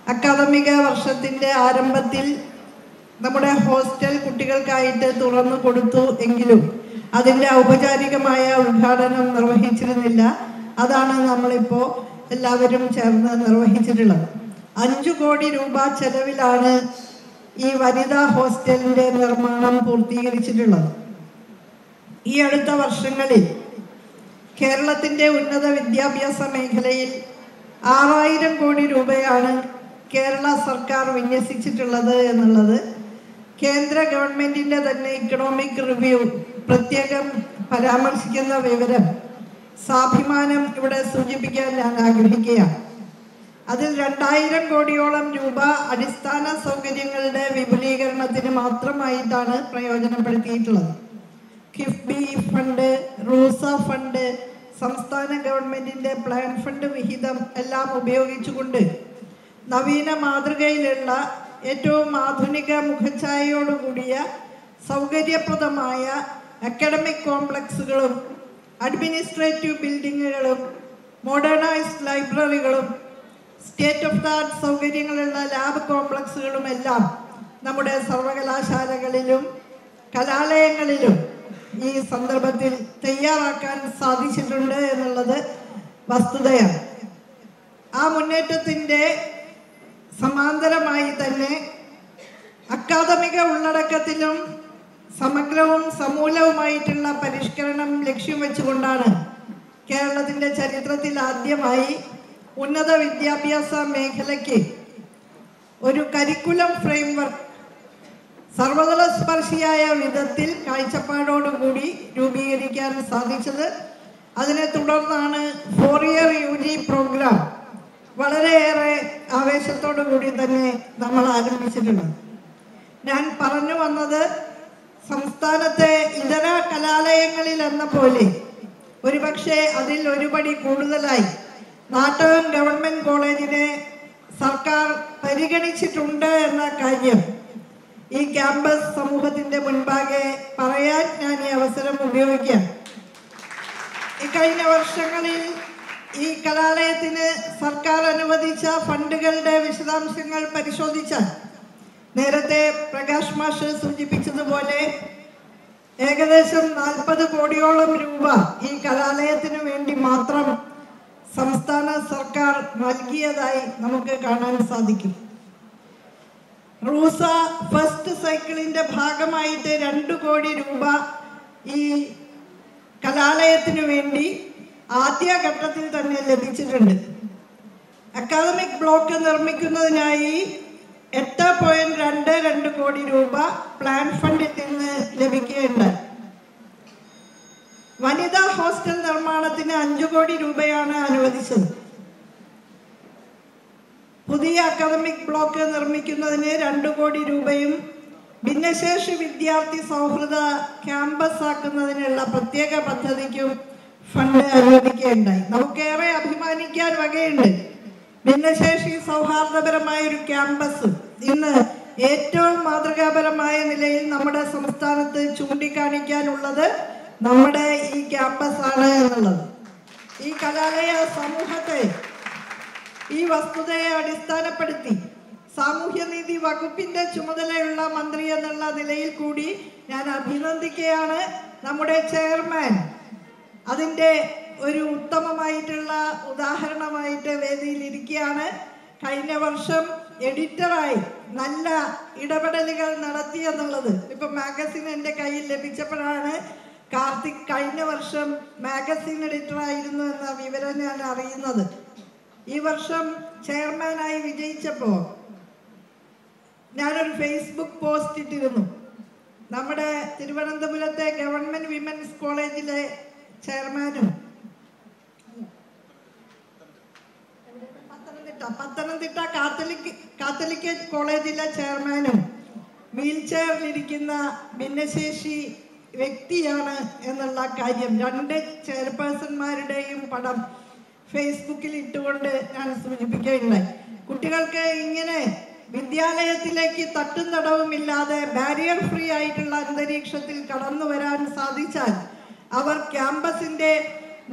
അക്കാദമിക വർഷത്തിൻ്റെ ആരംഭത്തിൽ നമ്മുടെ ഹോസ്റ്റൽ കുട്ടികൾക്കായിട്ട് തുറന്നു കൊടുത്തു എങ്കിലും അതിൻ്റെ ഔപചാരികമായ ഉദ്ഘാടനം നിർവഹിച്ചിരുന്നില്ല. അതാണ് നമ്മളിപ്പോൾ എല്ലാവരും ചേർന്ന് നിർവഹിച്ചിട്ടുള്ളത്. 5 കോടി രൂപ ചെലവിലാണ് ഈ വനിതാ ഹോസ്റ്റലിൻ്റെ നിർമ്മാണം പൂർത്തീകരിച്ചിട്ടുള്ളത്. ഈ അടുത്ത വർഷങ്ങളിൽ കേരളത്തിൻ്റെ ഉന്നത വിദ്യാഭ്യാസ മേഖലയിൽ 6000 കോടി രൂപയാണ് കേരള സർക്കാർ വിന്യസിച്ചിട്ടുള്ളത് എന്നുള്ളത് കേന്ദ്ര ഗവൺമെൻറ്റിൻ്റെ തന്നെ ഇക്കണോമിക് റിവ്യൂ പ്രത്യേകം പരാമർശിക്കുന്ന വിവരം സ്വാഭിമാനം ഇവിടെ സൂചിപ്പിക്കാൻ ഞാൻ ആഗ്രഹിക്കുകയാണ്. അതിൽ 2000 കോടിയോളം രൂപ അടിസ്ഥാന സൗകര്യങ്ങളുടെ വിപുലീകരണത്തിന് മാത്രമായിട്ടാണ് പ്രയോജനപ്പെടുത്തിയിട്ടുള്ളത്. കിഫ്ബി ഫണ്ട്, റൂസ ഫണ്ട്, സംസ്ഥാന ഗവൺമെൻറ്റിൻ്റെ പ്ലാൻ ഫണ്ട് വിഹിതം എല്ലാം ഉപയോഗിച്ചുകൊണ്ട് നവീന മാതൃകയിലുള്ള ഏറ്റവും ആധുനിക മുഖഛായയോടുകൂടിയ സൗകര്യപ്രദമായ അക്കാഡമിക് കോംപ്ലക്സുകളും അഡ്മിനിസ്ട്രേറ്റീവ് ബിൽഡിങ്ങുകളും മോഡേണൈസ്ഡ് ലൈബ്രറികളും സ്റ്റേറ്റ് ഓഫ് ദ ആർട്ട് സൗകര്യങ്ങളുള്ള ലാബ് കോംപ്ലക്സുകളും എല്ലാം നമ്മുടെ സർവകലാശാലകളിലും കലാലയങ്ങളിലും ഈ സന്ദർഭത്തിൽ തയ്യാറാക്കാൻ സാധിച്ചിട്ടുണ്ട് എന്നുള്ളത് വസ്തുതയാണ്. ആ മുന്നേറ്റത്തിൻ്റെ സമാന്തരമായി തന്നെ അക്കാദമിക ഉള്ളടക്കത്തിലും സമഗ്രവും സമൂലവുമായിട്ടുള്ള പരിഷ്കരണം ലക്ഷ്യം വെച്ചുകൊണ്ടാണ് കേരളത്തിൻ്റെ ചരിത്രത്തിൽ ആദ്യമായി ഉന്നത വിദ്യാഭ്യാസ മേഖലയ്ക്ക് ഒരു കരിക്കുലം ഫ്രെയിംവർക്ക് സർവതല സ്പർശിയായ വിധത്തിൽ കാഴ്ചപ്പാടോടുകൂടി രൂപീകരിക്കാൻ സാധിച്ചത്. അതിനെ തുടർന്നാണ് 4 ഇയർ UG പ്രോഗ്രാം വളരെയേറെ ആവേശത്തോടു കൂടി തന്നെ നമ്മൾ ആരംഭിച്ചിട്ടുള്ളത്. ഞാൻ പറഞ്ഞു വന്നത് സംസ്ഥാനത്തെ ഇതര കലാലയങ്ങളിൽ എന്ന പോലെ ഒരുപക്ഷെ അതിൽ ഒരുപടി കൂടുതലായി നാട്ടകം ഗവൺമെൻറ് കോളേജിനെ സർക്കാർ പരിഗണിച്ചിട്ടുണ്ട് എന്ന കാര്യം ഈ ക്യാമ്പസ് സമൂഹത്തിൻ്റെ മുൻപാകെ പറയാൻ ഞാൻ ഈ അവസരം ഉപയോഗിക്കാം. ഇക്കഴിഞ്ഞ വർഷങ്ങളിൽ ഈ കലാലയത്തിന് സർക്കാർ അനുവദിച്ച ഫണ്ടുകളുടെ വിശദാംശങ്ങൾ പരിശോധിച്ചാൽ നേരത്തെ പ്രകാശ് മാഷ് സൂചിപ്പിച്ചതുപോലെ ഏകദേശം 40 കോടിയോളം രൂപ ഈ കലാലയത്തിന് വേണ്ടി മാത്രം സംസ്ഥാന സർക്കാർ നൽകിയതായി നമുക്ക് കാണാൻ സാധിക്കും. റൂസ ഫസ്റ്റ് സൈക്കിളിൻ്റെ ഭാഗമായിട്ട് 2 കോടി രൂപ ഈ കലാലയത്തിനു വേണ്ടി ആദ്യഘട്ടത്തിൽ തന്നെ ലഭിച്ചിട്ടുണ്ട്. അക്കാദമിക് ബ്ലോക്ക് നിർമ്മിക്കുന്നതിനായി 8.22 കോടി രൂപ പ്ലാൻ ഫണ്ടിൽ നിന്ന് ലഭിക്കുകയുണ്ടായി. വനിതാ ഹോസ്റ്റൽ നിർമ്മാണത്തിന് 5 കോടി രൂപയാണ് അനുവദിച്ചത്. പുതിയ അക്കാദമിക് ബ്ലോക്ക് നിർമ്മിക്കുന്നതിന് 2 കോടി രൂപയും ഭിന്നശേഷി വിദ്യാർത്ഥി സൗഹൃദ ക്യാമ്പസ് ആക്കുന്നതിനുള്ള പ്രത്യേക പദ്ധതിക്കും ഫണ്ട് അനുവദിക്കുകയുണ്ടായി. നമുക്കേറെ അഭിമാനിക്കാൻ വകയുണ്ട്. ഭിന്നശേഷി സൗഹാർദ്ദപരമായ ഒരു ക്യാമ്പസ് ഇന്ന് ഏറ്റവും മാതൃകാപരമായ നിലയിൽ നമ്മുടെ സംസ്ഥാനത്ത് ചൂണ്ടിക്കാണിക്കാനുള്ളത് നമ്മുടെ ഈ ക്യാമ്പസ് ആണ് എന്നുള്ളത്. ഈ കലാലയ സമൂഹത്തെ ഈ വസ്തുതയെ അടിസ്ഥാനപ്പെടുത്തി സാമൂഹ്യനീതി വകുപ്പിൻ്റെ ചുമതലയുള്ള മന്ത്രി എന്നുള്ള നിലയിൽ കൂടി ഞാൻ അഭിനന്ദിക്കുകയാണ്. നമ്മുടെ ചെയർമാൻ അതിൻ്റെ ഒരു ഉത്തമമായിട്ടുള്ള ഉദാഹരണമായിട്ട് വേദിയിലിരിക്കുകയാണ്. കഴിഞ്ഞ വർഷം എഡിറ്ററായി നല്ല ഇടപെടലുകൾ നടത്തിയെന്നുള്ളത് ഇപ്പം മാഗസിൻ എൻ്റെ കയ്യിൽ ലഭിച്ചപ്പോഴാണ് കാർത്തിക് കഴിഞ്ഞ വർഷം മാഗസിൻ എഡിറ്ററായിരുന്നു എന്ന വിവരം ഞാൻ അറിയുന്നത്. ഈ വർഷം ചെയർമാനായി വിജയിച്ചപ്പോൾ ഞാനൊരു ഫേസ്ബുക്ക് പോസ്റ്റ് ഇട്ടിരുന്നു. നമ്മുടെ തിരുവനന്തപുരത്തെ ഗവൺമെൻറ് വിമൻസ് കോളേജിലെ ചെയർമാനും പത്തനംതിട്ട കാത്തലിക് കോളേജിലെ ചെയർമാനും വീൽ ചെയറിലിരിക്കുന്ന ഭിന്നശേഷി വ്യക്തിയാണ് എന്നുള്ള കാര്യം 2 ചെയർപേഴ്സൺമാരുടെയും പടം ഫേസ്ബുക്കിൽ ഇട്ടുകൊണ്ട് ഞാൻ സൂചിപ്പിക്കുകയുണ്ടായി. കുട്ടികൾക്ക് ഇങ്ങനെ വിദ്യാലയത്തിലേക്ക് തട്ടും തടവുമില്ലാതെ ബാരിയർ ഫ്രീ ആയിട്ടുള്ള അന്തരീക്ഷത്തിൽ കടന്നു വരാൻ സാധിച്ചാൽ അവർ ക്യാമ്പസിൻ്റെ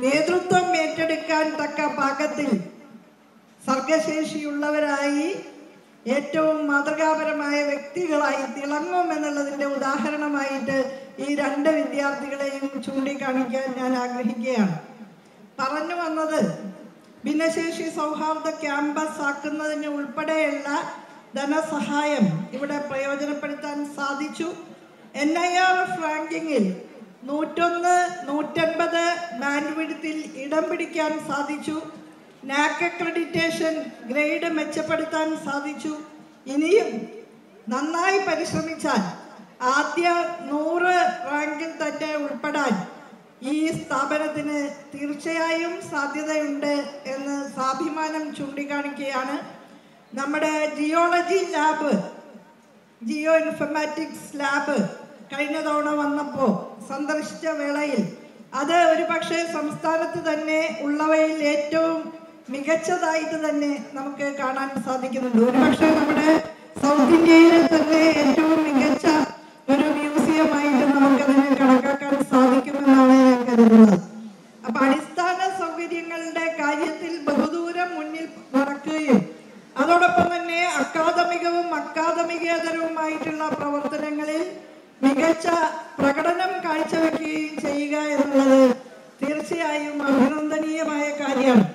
നേതൃത്വം ഏറ്റെടുക്കാൻ തക്ക പാകത്തിൽ സർഗശേഷിയുള്ളവരായി ഏറ്റവും മാതൃകാപരമായ വ്യക്തികളായി തിളങ്ങും എന്നുള്ളതിൻ്റെ ഉദാഹരണമായിട്ട് ഈ രണ്ട് വിദ്യാർത്ഥികളെയും ചൂണ്ടിക്കാണിക്കാൻ ഞാൻ ആഗ്രഹിക്കുകയാണ്. പറഞ്ഞു വന്നത് ഭിന്നശേഷി സൗഹാർദ്ദ ക്യാമ്പസ് ആക്കുന്നതിന് ഉൾപ്പെടെയുള്ള ധനസഹായം ഇവിടെ പ്രയോജനപ്പെടുത്താൻ സാധിച്ചു. NIRF റാങ്കിങ്ങിൽ 101, 150 ബാൻഡ് വിഡ്ത്തിൽ ഇടം പിടിക്കാൻ സാധിച്ചു. NAAC അക്രഡിറ്റേഷൻ ഗ്രേഡ് മെച്ചപ്പെടുത്താൻ സാധിച്ചു. ഇനിയും നന്നായി പരിശ്രമിച്ചാൽ ആദ്യ 100 റാങ്കിൽ തന്നെ ഉൾപ്പെടാൻ ഈ സ്ഥാപനത്തിന് തീർച്ചയായും സാധ്യതയുണ്ട് എന്ന് സ്വാഭിമാനം ചൂണ്ടിക്കാണിക്കുകയാണ്. നമ്മുടെ geology lab, geo informatics lab കഴിഞ്ഞ തവണ വന്നപ്പോൾ സന്ദർശിച്ച വേളയിൽ അത് ഒരു പക്ഷേ സംസ്ഥാനത്ത് തന്നെ ഉള്ളവയിൽ ഏറ്റവും മികച്ചതായിട്ട് തന്നെ നമുക്ക് കാണാൻ സാധിക്കുന്നുണ്ട്. ഒരുപക്ഷെ നമ്മുടെ സൗത്ത് ഇന്ത്യയിലെ തന്നെ ഏറ്റവും മികച്ച ഒരു മ്യൂസിയമായിട്ട് നമുക്കതിനെ കണക്കാക്കാൻ സാധിക്കുമെന്നാണ് ഞാൻ കരുതുന്നത്. അപ്പൊ അടിസ്ഥാന സൗകര്യങ്ങളുടെ കാര്യത്തിൽ ബഹുദൂരം മുന്നിൽ നടക്കുകയും അതോടൊപ്പം തന്നെ അക്കാദമികവും അക്കാദമികേതരവുമായിട്ടുള്ള പ്രവർത്തനങ്ങളിൽ മികച്ച പ്രകടനം കാഴ്ചവെക്കുകയും ചെയ്യുക എന്നുള്ളത് തീർച്ചയായും അഭിനന്ദനീയമായ കാര്യമാണ്.